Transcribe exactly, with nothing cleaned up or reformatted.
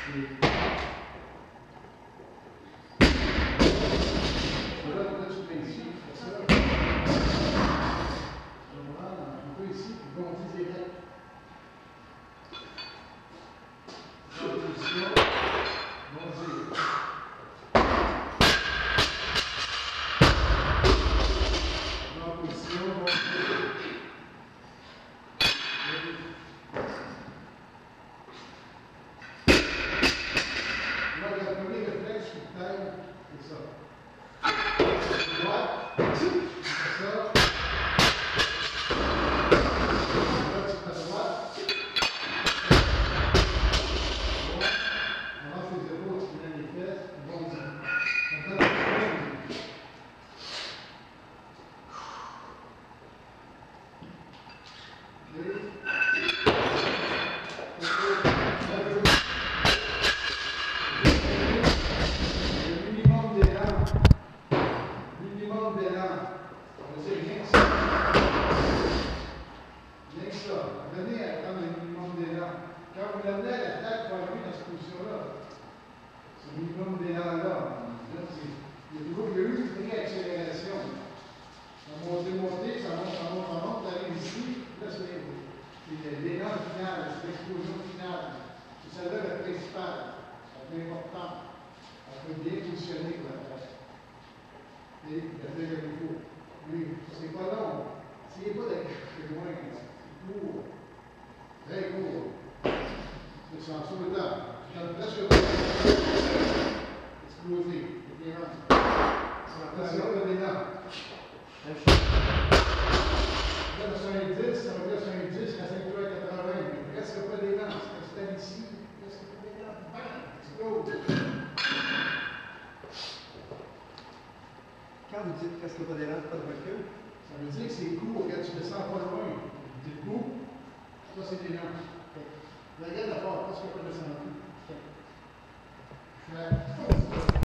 C'est pas long. S'il n'est pas de loin, c'est court. Très court. C'est ça, sur le temps. Presque explosé. C'est bien. Attention, le dénant. Là, soixante-dix, ça va dire soixante-dix, la ceinture à quatre-vingts. Mais presque pas des dents. C'est un ici. Presque pas des dents. Bam! Explose. Quand vous dites presque pas d'élan, pas de recul, ça veut dire que c'est court quand tu descends pas loin. Du coup, ça c'est des dents.